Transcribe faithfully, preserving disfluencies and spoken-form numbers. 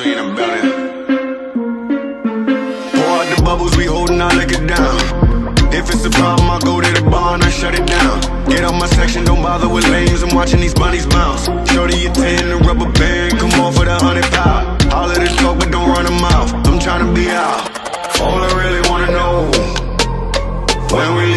we ain't about it. Pour out the bubbles, we holding our liquor down. If it's a problem, I'll go to the bar and I shut it down. Get out my section, don't bother with lames. I'm watching these bunnies bounce. Shorty, you ten, the rubber band, come on for the hundred pound. All of this talk, but don't run them out. I'm trying to be out. All I really wanna know, when we